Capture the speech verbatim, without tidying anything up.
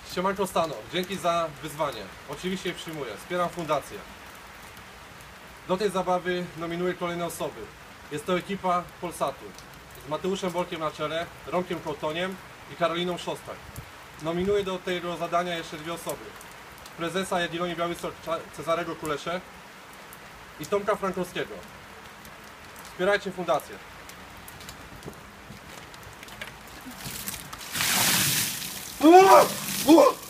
Siemanko Stano, dzięki za wyzwanie. Oczywiście przyjmuję, wspieram fundację. Do tej zabawy nominuję kolejne osoby. Jest to ekipa Polsatu z Mateuszem Bolkiem na czele, Romkiem Kołtoniem i Karoliną Szostak. Nominuję do tego zadania jeszcze dwie osoby. Prezesa Jagiellonii Białystok Cezarego Kuleszę i Tomka Frankowskiego. Wspierajcie fundację. Uh! Uh!